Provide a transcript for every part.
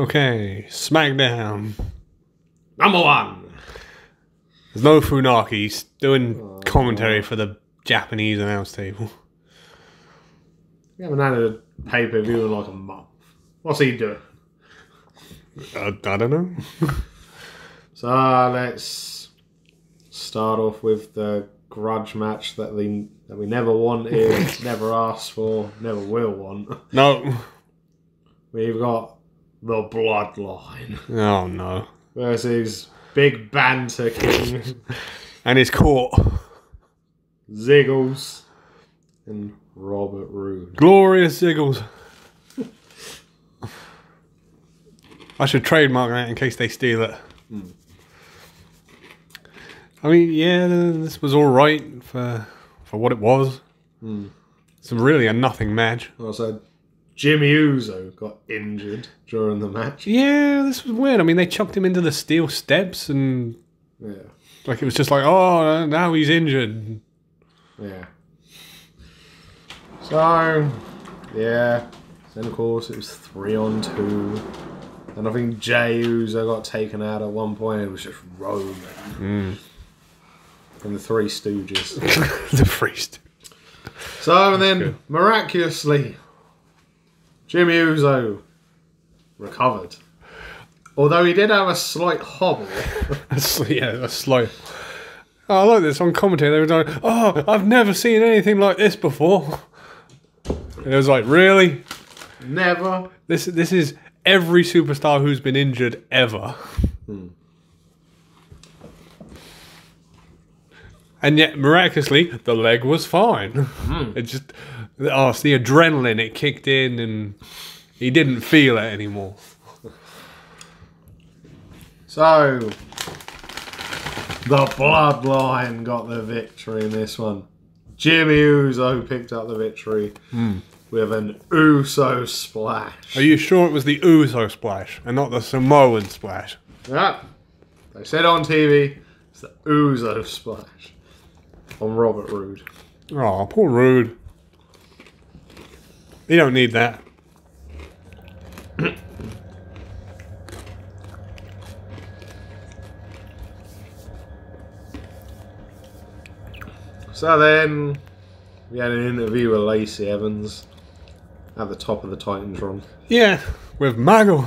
Okay, Smackdown. Number 1. There's no Funaki. He's doing commentary for the Japanese announce table. We haven't had a pay-per-view in like a month. What's he doing? I don't know. So let's start off with the grudge match that we never wanted, never asked for, never will want. No. We've got the Bloodline Oh no. versus Big Banter King, And his court. Ziggles, and Robert Roode. Glorious Ziggles. I should trademark that in case they steal it. I mean, yeah, this was all right for what it was. It's really a nothing match. Also, Jimmy Uso got injured during the match. Yeah, this was weird. I mean, they chucked him into the steel steps and Yeah. like it was just like, oh, now he's injured. Yeah. So, yeah. Then, of course, it was 3-on-2. And I think Jey Uso got taken out at one point. It was just Roman. And the Three Stooges. The priest. So, and then, miraculously, Jimmy Uso recovered. Although he did have a slight hobble. Yeah, a slow. Oh, I like this on commentary. They were like, oh, I've never seen anything like this before. And it was like, really? Never. This is every superstar who's been injured ever. And yet, miraculously, the leg was fine. It just, it's the adrenaline. It kicked in and he didn't feel it anymore. So, the Bloodline got the victory in this one. Jimmy Uso picked up the victory with an Uso splash. Are you sure it was the Uso splash and not the Samoan splash? Yeah. They said on TV, it's the Uso splash on Robert Roode. Oh, poor Rude. You don't need that. So then, we had an interview with Lacey Evans at the top of the Titantron. Yeah, with Mago.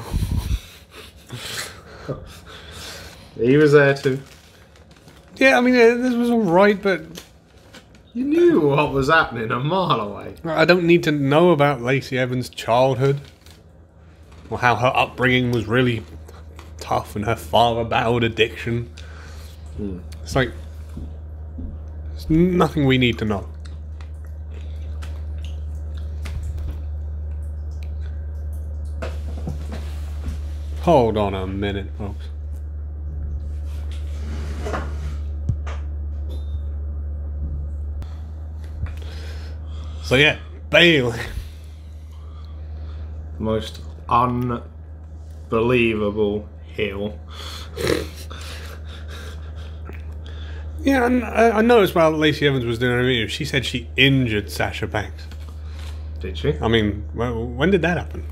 He was there too. Yeah, I mean, this was alright, but You knew what was happening a mile away. I don't need to know about Lacey Evans' childhood. Or how her upbringing was really tough and her father battled addiction. It's like, there's nothing we need to know. Hold on a minute, folks. So yeah, Bailey. Most unbelievable heel. Yeah, and I noticed while Lacey Evans was doing her interview, she said she injured Sasha Banks. Did she? I mean, when did that happen?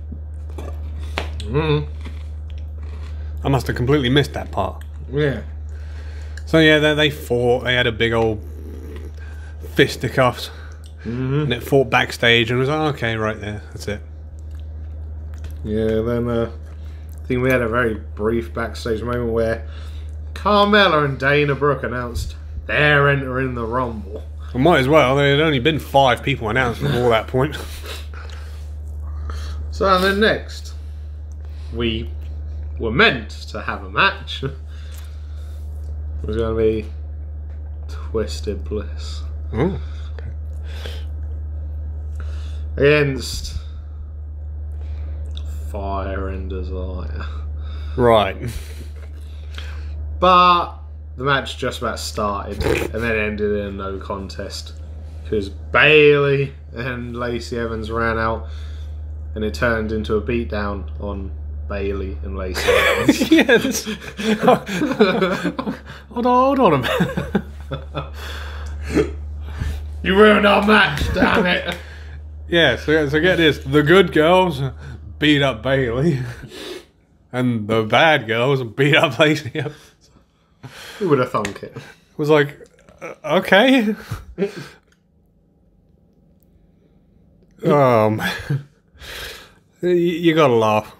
I must have completely missed that part. Yeah. So yeah, they fought. They had a big old fisticuffs. And it fought backstage and was like, okay, right there, that's it. Yeah, then I think we had a very brief backstage moment where Carmella and Dana Brooke announced they're entering the Rumble. Well, might as well. There had only been 5 people announced before that point. So then next, we were meant to have a match. It was going to be Twisted Bliss against Fire and Desire. Right. But the match just about started and then ended in a no contest because Bailey and Lacey Evans ran out and it turned into a beatdown on Bailey and Lacey Evans. Yeah, this... hold on a minute. You ruined our match, damn it. Yeah, so get this. The good girls beat up Bailey. And the bad girls beat up Lacey Evans. Who would have thunk it? Was like, okay. You gotta laugh.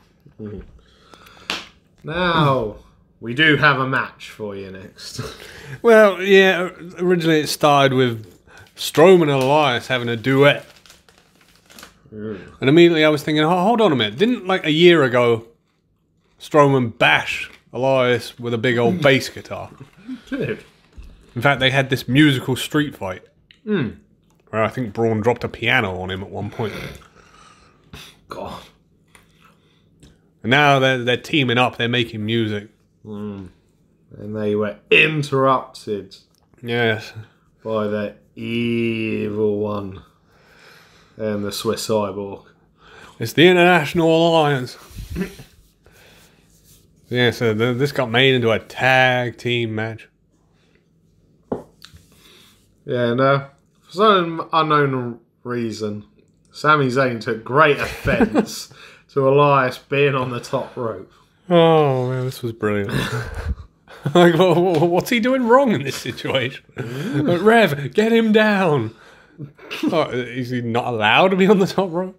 Now, we do have a match for you next. Well, yeah, originally it started with Strowman and Elias having a duet. And immediately I was thinking, oh, hold on a minute. Didn't, like, a year ago, Strowman bash Elias with a big old bass guitar? Did. In fact, they had this musical street fight. Where I think Braun dropped a piano on him at one point. God. And now they're teaming up, they're making music. And they were interrupted Yes. by the evil one and the Swiss Cyborg. It's the International Alliance. Yeah, so this got made into a tag team match. Yeah, no. For some unknown reason, Sami Zayn took great offence to Elias being on the top rope. Oh, man, this was brilliant. Like, what's he doing wrong in this situation? Rev, get him down. Oh, is he not allowed to be on the top rope?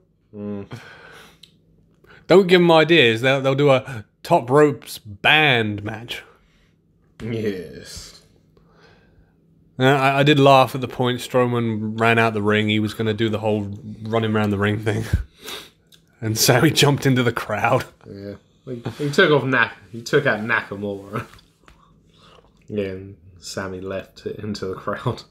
Don't give him ideas. They'll do a top ropes band match. Yes. I did laugh at the point Strowman ran out the ring. He was going to do the whole running around the ring thing. And so he jumped into the crowd. Yeah. He took out Nakamura. Yeah, and Sammy left it into the crowd.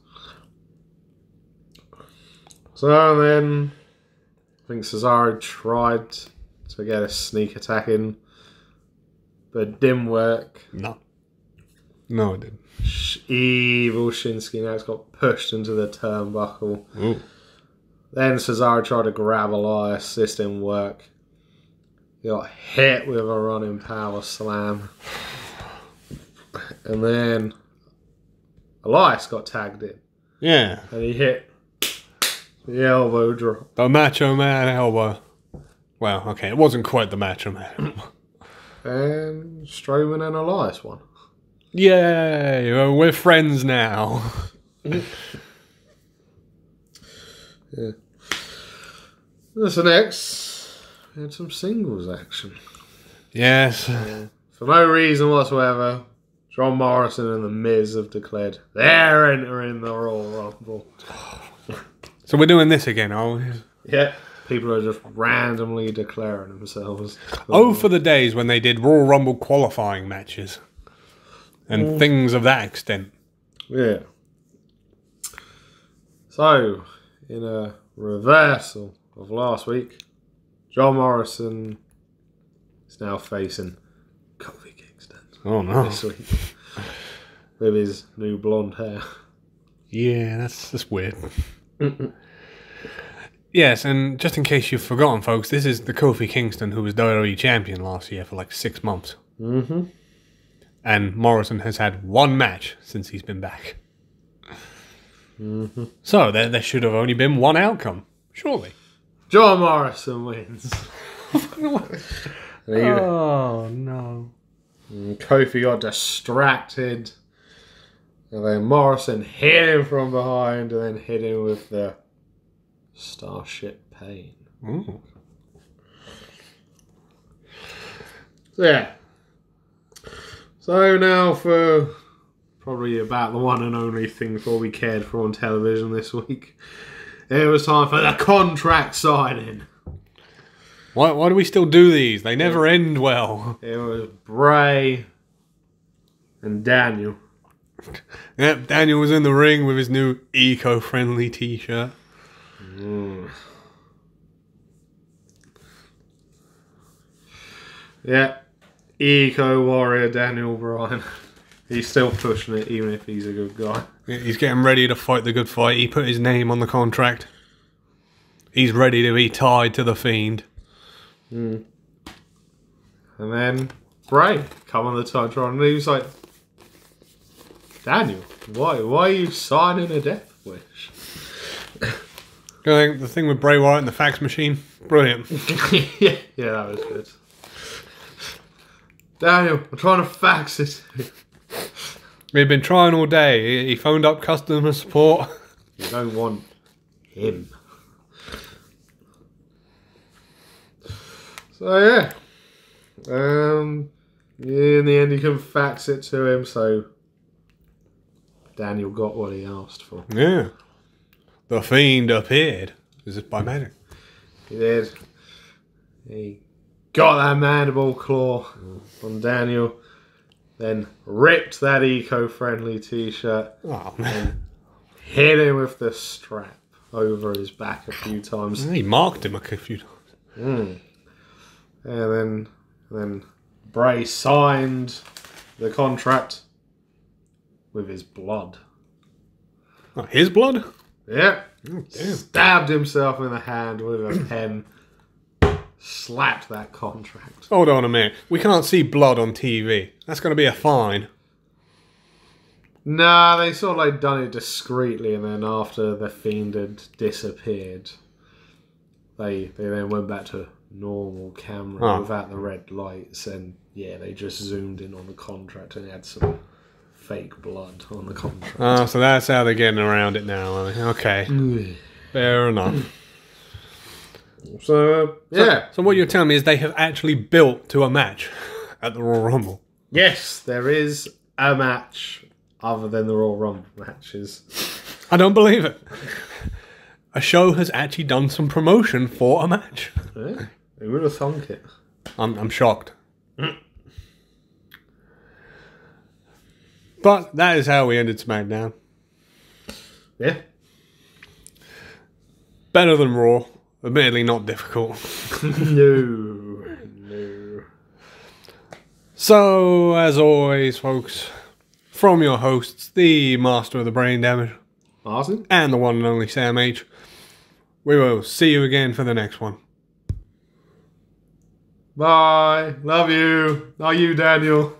So then, I think Cesaro tried to get a sneak attack in, but it didn't work. No, it didn't. Evil Shinsuke now got pushed into the turnbuckle. Ooh. Then Cesaro tried to grab Elias. This didn't work. He got hit with a running power slam. And then Elias got tagged in. Yeah. And he hit the elbow drop. The Macho Man elbow. Well, okay, it wasn't quite the Macho Man elbow. And Strowman and Elias won. Yay! We're friends now. Yeah. So next, we had some singles action. Yes. For no reason whatsoever, John Morrison and The Miz have declared they're entering the Royal Rumble. So we're doing this again, are we? Yeah. People are just randomly declaring themselves. Oh, for the days when they did Royal Rumble qualifying matches. And things of that extent. Yeah. So, in a reversal of last week, John Morrison is now facing Kofi Kingston. Oh, no. This week. With his new blonde hair. Yeah, that's weird. Yes, and just in case you've forgotten, folks, this is the Kofi Kingston who was WWE champion last year for like 6 months. Mm-hmm. And Morrison has had one match since he's been back. Mm-hmm. So there should have only been one outcome, surely. John Morrison wins. Oh, no. And Kofi got distracted. And then Morrison hit him from behind and then hit him with the Starship Pain. Ooh. So, yeah. So now for probably about the one and only thing before we cared for on television this week. It was time for the contract signing. Why do we still do these? They never end well. It was Bray and Daniel. Yep, Daniel was in the ring with his new eco-friendly t-shirt. Yeah. Eco warrior Daniel Bryan. He's still pushing it even if he's a good guy. He's getting ready to fight the good fight. He put his name on the contract. He's ready to be tied to the Fiend. And then Bray come on the Titantron and he was like, Daniel, why are you signing a death wish? I think the thing with Bray Wyatt and the fax machine, brilliant. Yeah, that was good. Daniel, I'm trying to fax it. We've been trying all day. He phoned up customer support. You don't want him. So yeah. In the end, you can fax it to him, so Daniel got what he asked for. Yeah. The Fiend appeared. Is it by magic? He did. He got that mandible claw on Daniel, then ripped that eco-friendly t-shirt Oh, man. hit him with the strap over his back a few times. He marked him a few times. And then Bray signed the contract with his blood. Oh, his blood? Yeah. Oh, damn. Stabbed himself in the hand with a pen. Slapped that contract. Hold on a minute. We can't see blood on TV. That's going to be a fine. Nah, they sort of like done it discreetly, and then after the Fiend had disappeared, they then went back to normal camera without the red lights, and yeah, they just zoomed in on the contract and had some fake blood on the contract. Oh, so that's how they're getting around it now. Okay. Fair enough. So, yeah. So what you're telling me is they have actually built to a match at the Royal Rumble. Yes, there is a match other than the Royal Rumble matches. I don't believe it. A show has actually done some promotion for a match. Yeah, who would have thunk it? I'm shocked. But that is how we ended SmackDown. Yeah. Better than Raw. Admittedly not difficult. No. So, as always, folks, from your hosts, the Master of the Brain Damage, Martin? and the one and only Sam H, we will see you again for the next one. Bye. Love you. Are you, Daniel?